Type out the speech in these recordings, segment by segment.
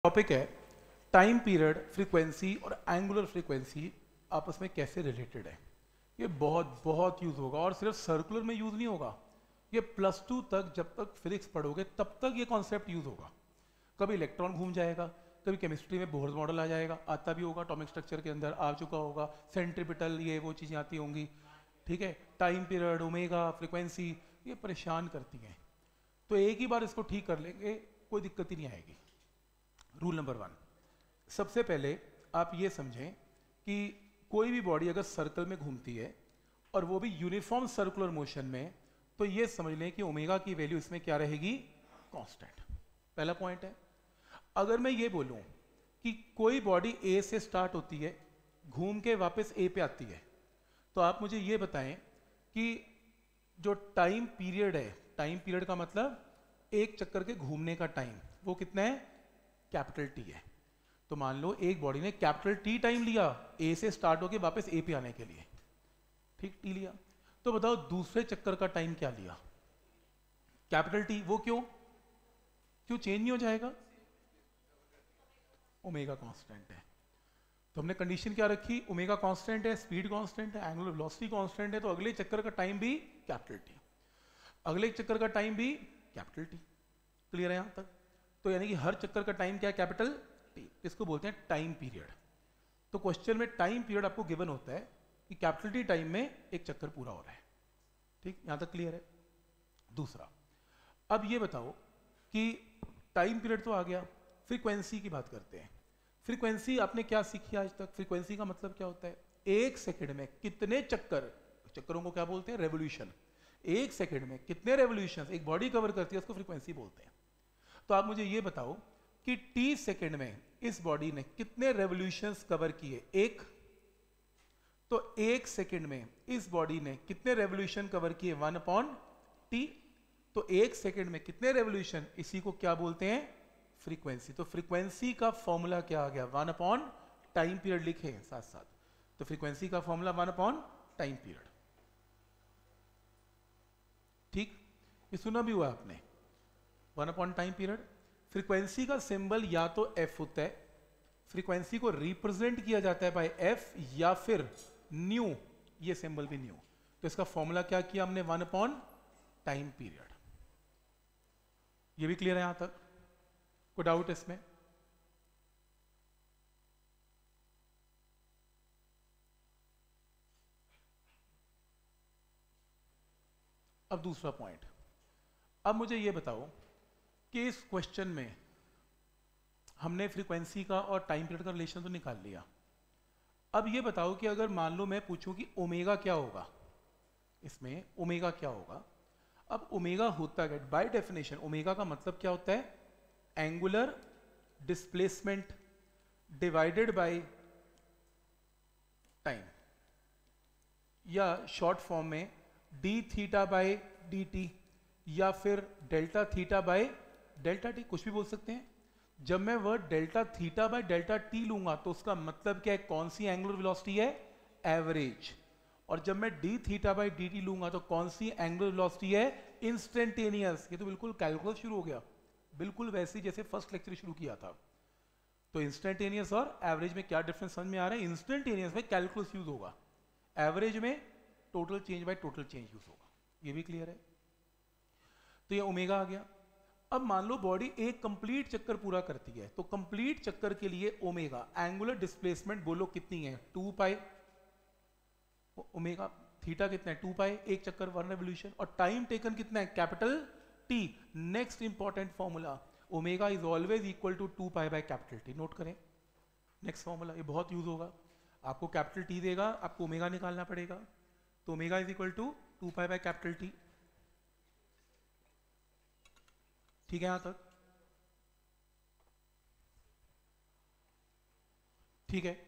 Topic है time period, frequency और angular frequency आपस में कैसे रिलेटेड है। ये बहुत बहुत यूज होगा और सिर्फ सर्कुलर में यूज नहीं होगा, ये +2 तक जब तक फिजिक्स पढ़ोगे तब तक ये कॉन्सेप्ट यूज होगा। कभी इलेक्ट्रॉन घूम जाएगा, कभी केमिस्ट्री में बोहर्स मॉडल आ जाएगा, आता भी होगा, एटॉमिक स्ट्रक्चर के अंदर आ चुका होगा, सेंट्रीपिटल ये वो चीज़ें आती होंगी। ठीक है, टाइम पीरियड, ओमेगा, फ्रीक्वेंसी, ये परेशान करती हैं। तो एक ही बार इसको ठीक कर लेंगे, कोई दिक्कत ही नहीं आएगी। रूल नंबर 1, सबसे पहले आप ये समझें कि कोई भी बॉडी अगर सर्कल में घूमती है और वो भी यूनिफॉर्म सर्कुलर मोशन में, तो ये समझ लें कि ओमेगा की वैल्यू इसमें क्या रहेगी, कांस्टेंट। पहला पॉइंट है। अगर मैं ये बोलूं कि कोई बॉडी ए से स्टार्ट होती है, घूम के वापस ए पे आती है, तो आप मुझे ये बताएं कि जो टाइम पीरियड है, टाइम पीरियड का मतलब एक चक्कर के घूमने का टाइम, वो कितना है, कैपिटल टी है। तो मान लो एक बॉडी ने कैपिटल टी टाइम लिया ए से स्टार्ट होके वापस ए पे आने के लिए, ठीक, टी लिया। तो बताओ दूसरे चक्कर का टाइम क्या लिया, कैपिटल टी। वो क्यों चेंज नहीं हो जाएगा, ओमेगा कांस्टेंट है। तो हमने कंडीशन क्या रखी, ओमेगा कांस्टेंट है, स्पीड कांस्टेंट है, एंगुलर वेलोसिटी कांस्टेंट है, तो अगले चक्कर का टाइम भी कैपिटल टी, अगले चक्कर का टाइम भी कैपिटल टी। क्लियर है यहां तक? तो यानी कि हर चक्कर का टाइम क्या है, कैपिटल टी। इसको बोलते हैं टाइम पीरियड। तो क्वेश्चन में टाइम पीरियड आपको गिवन होता है कि कैपिटल टी टाइम में एक चक्कर पूरा हो रहा है। ठीक, यहां तक क्लियर है। दूसरा, अब ये बताओ कि टाइम पीरियड तो आ गया, फ्रीक्वेंसी की बात करते हैं। फ्रीक्वेंसी आपने क्या सीखी आज तक? फ्रीक्वेंसी का मतलब क्या होता है, एक सेकंड में कितने चक्कर, चक्करों को क्या बोलते हैं, रेवोल्यूशन। एक सेकंड में कितने रेवोल्यूशन एक बॉडी कवर करती है, उसको फ्रीक्वेंसी बोलते हैं। तो आप मुझे ये बताओ कि t सेकंड में इस बॉडी ने कितने रेवोल्यूशंस कवर किए, एक। तो एक सेकंड में इस बॉडी ने कितने रेवोल्यूशन कवर किए, 1/t। तो एक सेकंड में कितने रेवोल्यूशन, इसी को क्या बोलते हैं, फ्रीक्वेंसी। तो फ्रीक्वेंसी का फॉर्मूला क्या आ गया, 1/टाइम पीरियड लिखे साथ साथ। तो फ्रीक्वेंसी का फॉर्मूला 1/टाइम पीरियड। ठीक, ये सुना भी हुआ आपने, 1/टाइम पीरियड। फ्रीक्वेंसी का सिंबल या तो f होता है, फ्रीक्वेंसी को रिप्रेजेंट किया जाता है बाय f, या फिर न्यू, ये सिंबल भी न्यू। तो इसका फॉर्मूला क्या किया हमने, 1/टाइम पीरियड। ये भी क्लियर है यहां तक? कोई डाउट इसमें? अब दूसरा पॉइंट, अब मुझे ये बताओ कि इस क्वेश्चन में हमने फ्रीक्वेंसी का और टाइम पीरियड का रिलेशन तो निकाल लिया। अब ये बताओ कि अगर मान लो मैं पूछूं कि ओमेगा क्या होगा, इसमें ओमेगा क्या होगा। अब ओमेगा होता है, बाय डेफिनेशन ओमेगा का मतलब क्या होता है, angular displacement divided by time, या शॉर्ट फॉर्म में D theta by D T, या फिर delta theta by delta T, कुछ भी बोल सकते हैं। जब मैं word delta theta by delta T लूंगा तो उसका मतलब क्या है, कौन सी एंगुलर वेलोसिटी है, एवरेज। और जब मैं D theta by D T लूंगा तो कौन सी एंगुलर वेलोसिटी है, इंस्टेंटेनियस। ये तो बिल्कुल कैलकुलस शुरू हो गया, बिल्कुल वैसे ही जैसे फर्स्ट लेक्चर शुरू किया था। तो इंस्टेंटेनियस और एवरेज में क्या डिफरेंस समझ में आ रहा है? इंस्टेंटेनियस में कैलकुलस यूज होगा, एवरेज में total change by total change use होगा। ये भी क्लियर है? तो ये ओमेगा आ गया। अब मान लो बॉडी एक कंप्लीट चक्कर पूरा करती है, तो कंप्लीट चक्कर के लिए ओमेगा, एंगुलर डिस्प्लेसमेंट बोलो कितनी है, 2π। ओमेगा थीटा कितना है, 2π, एक चक्कर 1 रेवोल्यूशन। और टाइम टेकन कितना है, capital T. Next important formula, omega is always equal to 2π by capital T. Note करें नेक्स्ट फॉर्मूला, ये बहुत यूज होगा। आपको कैपिटल टी देगा, आपको ओमेगा निकालना पड़ेगा। तो omega is equal to 2π by capital T. ठीक है यहां तक? ठीक है।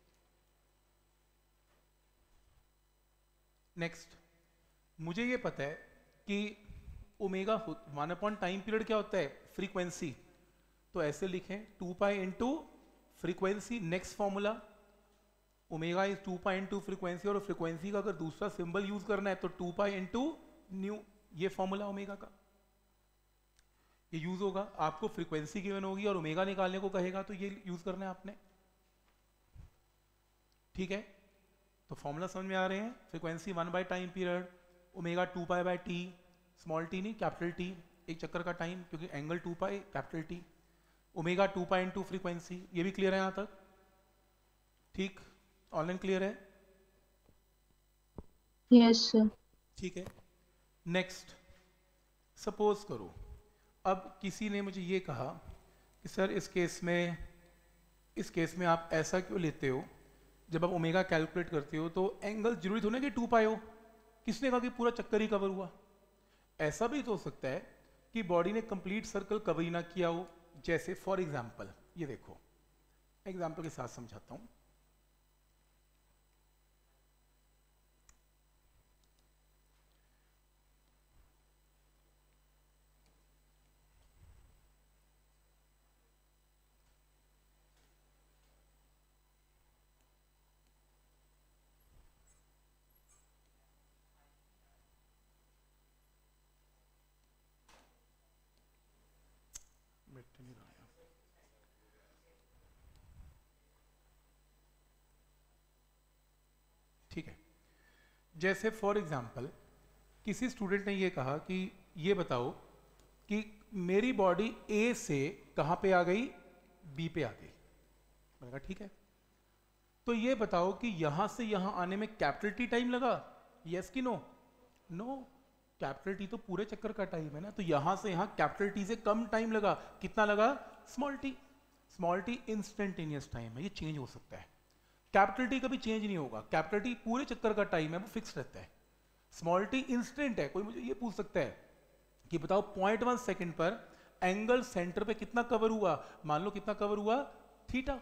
नेक्स्ट, मुझे ये पता है कि ओमेगा 1/टाइम पीरियड क्या होता है, फ्रीक्वेंसी। तो ऐसे लिखें 2π into frequency. Next formula, omega is 2π into frequency, और फ्रीक्वेंसी का अगर दूसरा सिंबल यूज करना है तो 2π इंटू न्यू, ये फॉर्मूला ओमेगा का। ये यूज होगा, आपको फ्रीक्वेंसी गिवन होगी और ओमेगा निकालने को कहेगा तो ये यूज करना है आपने, ठीक है। तो फॉर्मूला समझ में आ रहे हैं, frequency 1 by time period, omega 2 pi by T, small T नहीं कैपिटल टी, एक चक्कर का टाइम क्योंकि angle 2 pi capital T, omega 2 pi into frequency. ये भी क्लियर है यहाँ तक, ठीक, ऑनलाइन क्लियर है? Yes sir. ठीक है। नेक्स्ट, सपोज करो अब किसी ने मुझे ये कहा कि सर इस केस में आप ऐसा क्यों लेते हो, जब आप ओमेगा कैलकुलेट करते हो तो एंगल जरूरी थोड़ा ना कि 2 पाई हो, किसने कहा कि पूरा चक्कर ही कवर हुआ? ऐसा भी तो हो सकता है कि बॉडी ने कंप्लीट सर्कल कवर ही ना किया हो। जैसे फॉर एग्जांपल ये देखो, एग्जांपल के साथ समझाता हूं। ठीक है, जैसे फॉर एग्जांपल किसी स्टूडेंट ने ये कहा कि ये बताओ कि मेरी बॉडी ए से कहां पे आ गई, बी पे आ गई। मैंने कहा ठीक है, तो ये बताओ कि यहां से यहां आने में कैपिटल टी टाइम लगा, यस कि नो? नो, कैपिटल टी तो पूरे चक्कर का टाइम है ना, तो यहां से यहां कैपिटल टी से कम टाइम लगा। कितना लगा? Small T. Small T instantaneous time है, ये चेंज हो सकता है। कैपिटल टी कभी चेंज नहीं होगा, कैपिटल टी पूरे चक्कर का टाइम है, वो फिक्स रहता है। स्मॉल टी इंस्टेंट है। कोई मुझे ये पूछ सकता है कि बताओ 0.1 सेकंड पर एंगल सेंटर पे कितना कवर हुआ, मान लो कितना कवर हुआ, थीटा।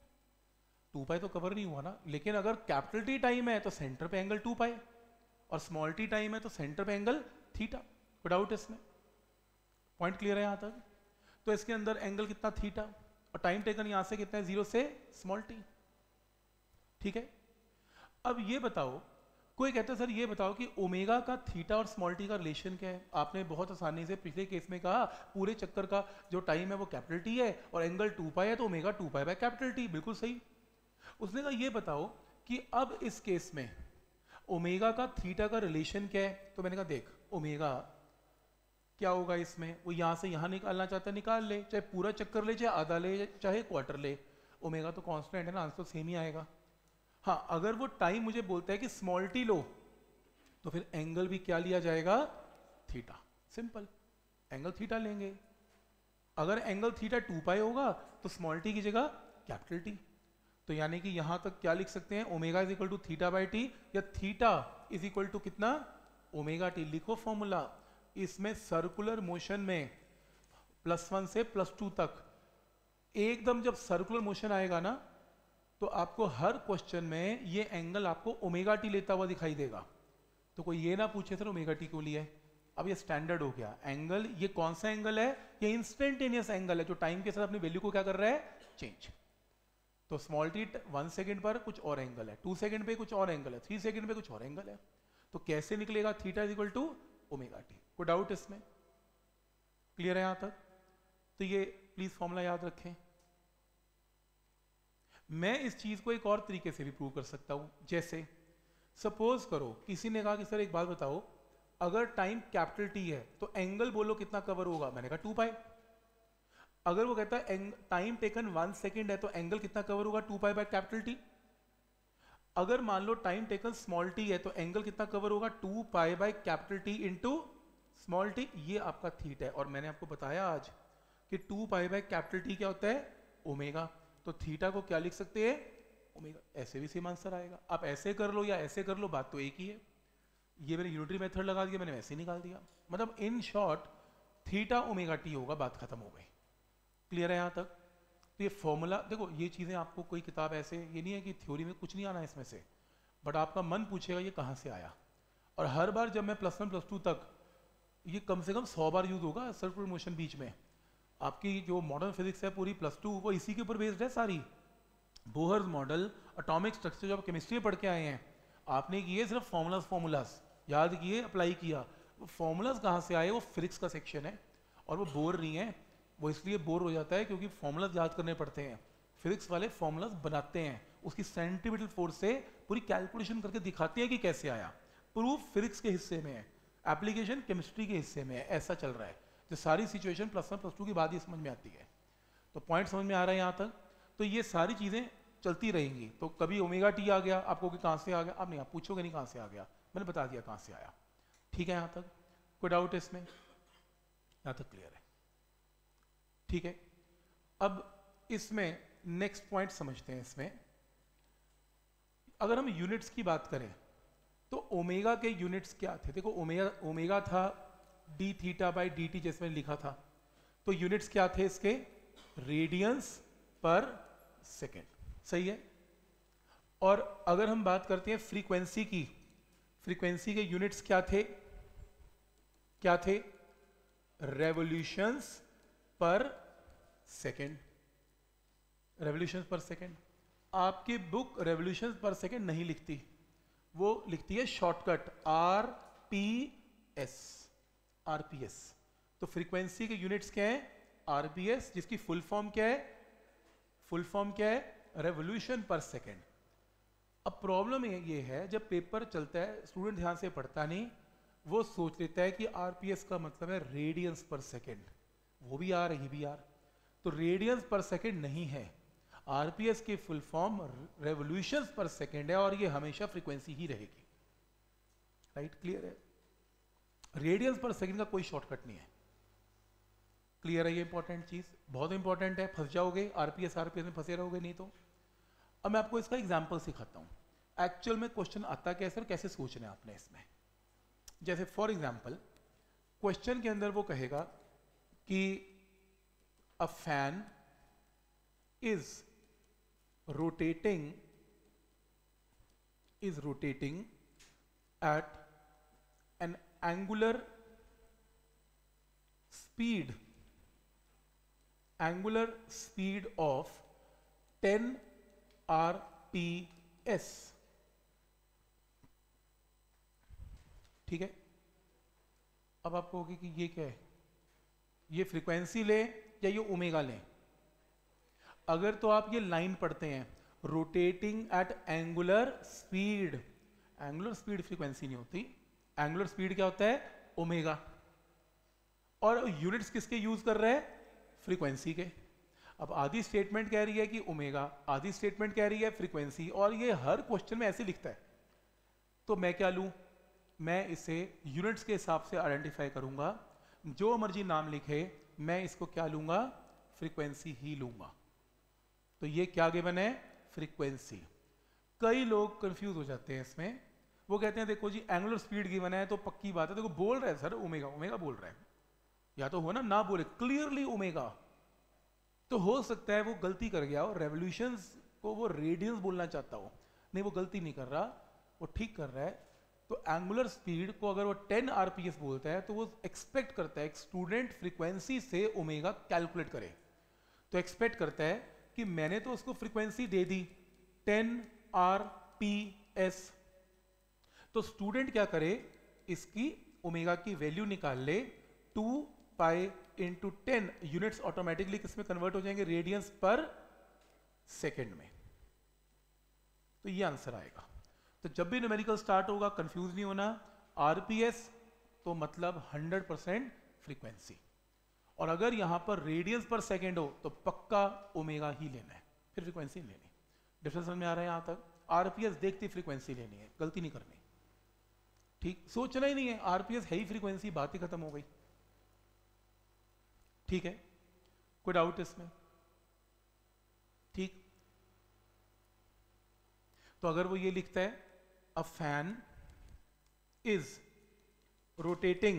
2 पाई तो कवर नहीं हुआ ना, लेकिन अगर कैपिटल टी टाइम है तो सेंटर पे एंगल 2 पाई, और स्मॉल टी टाइम है तो सेंटर पे एंगल थीटा। कोई डाउट इसमें? पॉइंट क्लियर है यहां तक? तो इसके अंदर एंगल कितना, थीटा, और टाइम टेकन यहां से कितना है, 0 से स्मॉल टी। ठीक है, अब ये बताओ, कोई कहता है सर ये बताओ कि ओमेगा का थीटा और स्मॉल टी का रिलेशन क्या है? आपने बहुत आसानी से पिछले केस में कहा पूरे चक्कर का जो टाइम है वो कैपिटल टी है और एंगल 2 पाई है, तो omega 2 pi by capital T, बिल्कुल सही। उसने कहा ये बताओ कि अब इस केस में ओमेगा का थीटा का रिलेशन क्या है? तो मैंने कहा देख, ओमेगा क्या होगा इसमें, वो यहां से यहां निकालना चाहता है निकाल ले, चाहे पूरा चक्कर ले, चाहे आधा ले, चाहे क्वार्टर ले, ओमेगा तो कांस्टेंट है ना, आंसर तो सेम ही आएगा। हाँ, अगर वो टाइम मुझे बोलता है कि स्मॉल टी लो, तो फिर एंगल भी क्या लिया जाएगा, थीटा। सिंपल, एंगल थीटा लेंगे। अगर एंगल थीटा 2 पाई होगा तो स्मॉल टी की जगह कैपिटल टी। तो यानी कि यहां तक क्या लिख सकते हैं, omega is equal to theta by T, या थीटा इज इक्वल टू कितना, ओमेगा टी। लिखो फॉर्मूला। इसमें सर्कुलर मोशन में +1 से +2 तक एकदम जब सर्कुलर मोशन आएगा ना, तो आपको हर क्वेश्चन में ये एंगल आपको ओमेगा टी लेता हुआ दिखाई देगा। तो कोई ये ना पूछे सर ओमेगा टी क्यों लिया है, अब ये स्टैंडर्ड हो गया एंगल। ये कौन सा एंगल है, ये इंस्टेंटेनियस एंगल है जो टाइम के साथ अपनी वैल्यू को क्या कर रहा है, चेंज। तो स्मॉल टी 1 सेकंड पर कुछ और एंगल है, 2 सेकंड पे कुछ और एंगल है, 3 सेकंड पे कुछ और एंगल है। तो कैसे निकलेगा theta is equal to omega T? कोई डाउट इसमें? क्लियर है यहां तक? तो ये प्लीज फॉर्मूला याद रखें। मैं इस चीज को एक और तरीके से भी प्रूव कर सकता हूं। जैसे सपोज करो किसी ने कहा कि सर एक बात बताओ, अगर टाइम कैपिटल टी है तो एंगल बोलो कितना कवर होगा, मैंने कहा 2 पाई। अगर वो कहता है टाइम टेकन 1 सेकंड है तो एंगल कितना कवर होगा, 2 पाई बाय कैपिटल टी। अगर मान लो टाइम टेकन स्मॉल टी है तो एंगल कितना कवर होगा, 2 pi by capital T into small T. ये आपका थीटा है, और मैंने आपको बताया आज कि 2 पाई बाय कैपिटल टी क्या होता है, ओमेगा। तो थीटा को क्या लिख सकते हैं, ओमेगा। ऐसे भी सेम आंसर आएगा, आप ऐसे कर लो या ऐसे कर लो, बात तो एक ही है। ये मैंने यूनिटरी मेथड लगा दिया, मैंने वैसे ही निकाल दिया। मतलब in short theta omega T होगा, बात खत्म हो गई। क्लियर है यहां तक? तो ये फॉर्मूला देखो, ये चीजें आपको कोई किताब ऐसे, ये नहीं है कि थ्योरी में कुछ नहीं आना है इसमें से, बट आपका मन पूछेगा ये कहां से आया। और हर बार जब मैं +1 +2 तक, ये कम से कम 100 बार यूज होगा सर्कुलर मोशन बीच में। आपकी जो मॉडर्न फिजिक्स है पूरी +2 वो इसी के ऊपर बेस्ड है सारी। बोहर्स मॉडल, एटॉमिक स्ट्रक्चर जो आप केमिस्ट्री में पढ़ के आए हैं, आपने किए सिर्फ फॉर्मूलाज याद किए, अप्लाई किया। वो फॉर्मूलाज कहाँ से आए, वो फिजिक्स का सेक्शन है। और वो बोर नहीं है, वो इसलिए बोर हो जाता है क्योंकि फॉर्मूलाज याद करने पड़ते हैं। फिजिक्स वाले फॉर्मूलाज बनाते हैं, उसकी सेंटीमीटर फोर्स से पूरी कैलकुलेशन करके दिखाते हैं कि कैसे आया। प्रूफ फिजिक्स के हिस्से में है, एप्लीकेशन केमिस्ट्री के हिस्से में है, ऐसा चल रहा है। जो सारी सिचुएशन +1 +2 की बाद ही समझ में आती है। तो पॉइंट समझ में आ रहा है यहाँ तक? तो ये सारी चीज़ें चलती रहेंगी। तो कभी ओमेगा टी आ गया आपको कि कहाँ से आ गया, अब नहीं आप पूछोगे नहीं कहाँ से आ गया, मैंने बता दिया कहाँ से आया। ठीक है यहाँ तक? कोई डाउट है इसमें? यहाँ तक क्लियर है? ठीक है, अब इसमें नेक्स्ट पॉइंट समझते हैं। इसमें अगर हम यूनिट्स की बात करें तो ओमेगा के यूनिट्स क्या थे? देखो ओमेगा था D theta by D T, जैसे मैंने लिखा था। तो यूनिट्स क्या थे इसके? रेडियंस पर सेकेंड, सही है। और अगर हम बात करते हैं फ्रीक्वेंसी की, फ्रीक्वेंसी के यूनिट्स क्या थे? क्या थे? Revolutions per second, revolutions per second. आपकी बुक रेवोल्यूशंस पर सेकेंड नहीं लिखती, वो लिखती है शॉर्टकट आरपीएस, आरपीएस। तो फ्रीक्वेंसी के यूनिट्स क्या है? आरपीएस, जिसकी फुल फॉर्म क्या है? फुल फॉर्म क्या है? रेवोल्यूशन पर सेकेंड। अब प्रॉब्लम ये है, जब पेपर चलता है स्टूडेंट ध्यान से पढ़ता नहीं, वो सोच लेता है कि आरपीएस का मतलब है रेडियंस पर सेकेंड, वो भी आर यही भी आर। तो रेडियंस पर सेकेंड नहीं है, आरपीएस की full form revolutions per second है, और ये हमेशा फ्रीक्वेंसी ही रहेगी। राइट, क्लियर है? रेडियंस पर सेकेंड का कोई शॉर्टकट नहीं है। क्लियर है? ये इंपॉर्टेंट चीज, बहुत इंपॉर्टेंट है, फंस जाओगे आरपीएस में फंसे रहोगे नहीं तो। अब मैं आपको इसका एग्जांपल सिखाता हूं एक्चुअल में क्वेश्चन आता कैसे और कैसे सोचना है आपने इसमें। जैसे फॉर एग्जांपल क्वेश्चन के अंदर वो कहेगा कि a fan is rotating at an angular speed of 10 rps। ठीक है, अब आप कहोगे कि ये क्या है, ये फ्रीक्वेंसी ले या ये ओमेगा ले? अगर तो आप ये लाइन पढ़ते हैं, rotating at angular speed, angular speed frequency नहीं होती, एंगुलर स्पीड क्या होता है? ओमेगा। और यूनिट्स किसके यूज कर रहे हैं? फ्रीक्वेंसी के। अब आधी स्टेटमेंट कह रही है कि ओमेगा, आधी स्टेटमेंट कह रही है फ्रीक्वेंसी, और ये हर क्वेश्चन में ऐसे लिखता है। तो मैं क्या लूं? मैं इसे यूनिट्स के हिसाब से आइडेंटिफाई करूंगा, जो मर्जी नाम लिखे मैं इसको क्या लूंगा? फ्रीक्वेंसी ही लूंगा। तो ये क्या गिवन है? फ्रीक्वेंसी। कई लोग कंफ्यूज हो जाते हैं इसमें, वो कहते हैं देखो जी एंगुलर स्पीड गिवन है तो पक्की बात है, देखो बोल रहे हैं सर ओमेगा, ओमेगा बोल रहा है, या तो हो ना बोले क्लियरली ओमेगा, तो हो सकता है वो गलती कर गया और रेवोल्यूशंस को वो रेडियंस बोलना चाहता हो। नहीं, वो गलती नहीं कर रहा, वो ठीक कर रहा है। तो एंगुलर स्पीड को अगर वो 10 आरपीएस बोलता है तो वो एक्सपेक्ट करता है एक स्टूडेंट फ्रीक्वेंसी से ओमेगा कैलकुलेट करे। तो एक्सपेक्ट करता है कि मैंने तो उसको फ्रीक्वेंसी दे दी 10 आरपीएस, तो स्टूडेंट क्या करे? इसकी ओमेगा की वैल्यू निकाल ले, 2 पाई इंटू 10, यूनिट्स ऑटोमेटिकली किसमें कन्वर्ट हो जाएंगे? रेडियंस पर सेकेंड में। तो ये आंसर आएगा। तो जब भी न्यूमेरिकल स्टार्ट होगा कंफ्यूज नहीं होना, आरपीएस तो मतलब 100% फ्रीक्वेंसी, और अगर यहां पर रेडियंस पर सेकेंड हो तो पक्का ओमेगा ही लेना है, फिर फ्रीक्वेंसी नहीं लेनी। डिफरेंस समझ में आ रहा है यहां तक? आरपीएस देखती फ्रीक्वेंसी लेनी है, गलती नहीं करनी। ठीक, सोचना ही नहीं है, आरपीएस है ही फ्रीक्वेंसी, बात ही खत्म हो गई। ठीक है, कोई डाउट इसमें? ठीक, तो अगर वो ये लिखता है a fan is rotating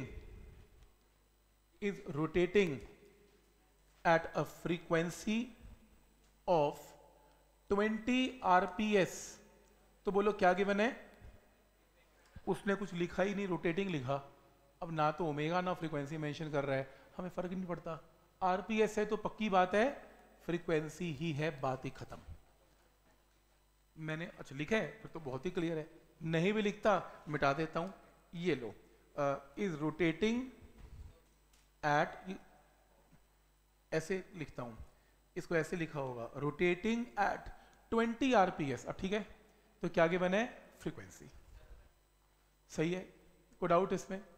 at a frequency of 20 rps, तो बोलो क्या गिवन है? उसने कुछ लिखा ही नहीं, रोटेटिंग लिखा। अब ना तो ओमेगा ना फ्रीक्वेंसी मेंशन कर रहा है, हमें फर्क नहीं पड़ता, आरपीएस है तो पक्की बात है फ्रीक्वेंसी ही है, बात ही खत्म। मैंने अच्छा लिखा है फिर तो बहुत ही क्लियर है, नहीं भी लिखता मिटा देता हूं। ये लो, इज रोटेटिंग एट, ऐसे लिखता हूँ, इसको ऐसे लिखा होगा रोटेटिंग एट 20 आरपीएस। अब ठीक है, तो क्या गिवन है? फ्रीक्वेंसी। सही है, कोई डाउट इसमें?